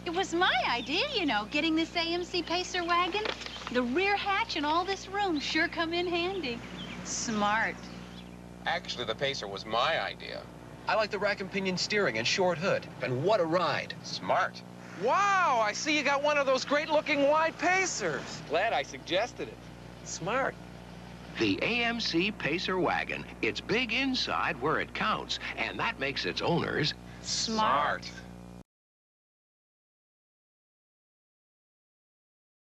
It was my idea, you know, getting this AMC Pacer wagon. The rear hatch and all this room sure come in handy. Smart. Actually, the Pacer was my idea. I like the rack and pinion steering and short hood. And what a ride. Smart. Wow, I see you got one of those great-looking wide Pacers. Glad I suggested it. Smart. The AMC Pacer wagon. It's big inside where it counts, and that makes its owners Smart. Smart.